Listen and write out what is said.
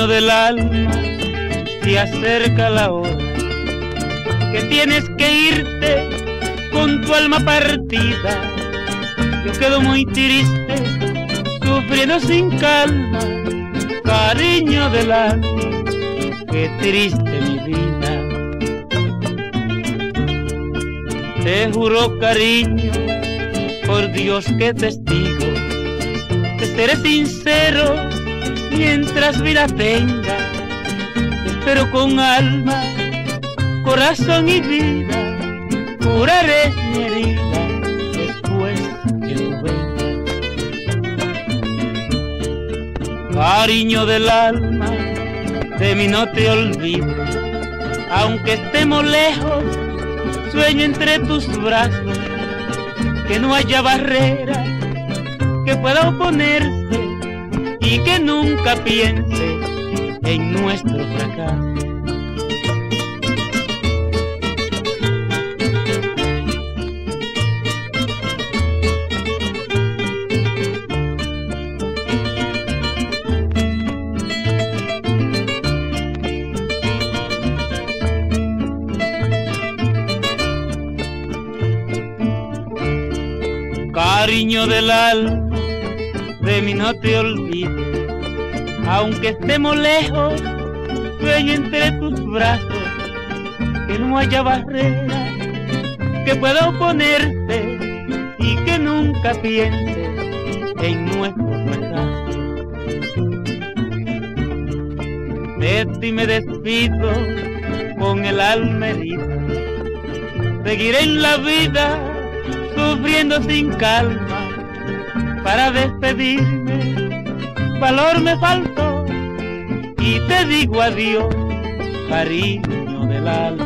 Cariño del alma, se acerca la hora que tienes que irte con tu alma partida. Yo quedo muy triste, sufriendo sin calma. Cariño del alma, qué triste mi vida. Te juro, cariño, por Dios que testigo, te seré sincero mientras vida tenga, pero con alma, corazón y vida curaré mi herida después que tú vengas. Cariño del alma, de mí no te olvides, aunque estemos lejos, sueño entre tus brazos, que no haya barrera que pueda oponerse y que nunca piense en nuestro fracaso. Cariño del alma, de mí no te olvides, aunque estemos lejos, sueño entre tus brazos, que no haya barrera que pueda oponerse y que nunca piense en nuestro fracaso. De ti me despido con el alma herida, seguiré en la vida sufriendo sin calma. Para despedirme, valor me faltó y te digo adiós, cariño del alma.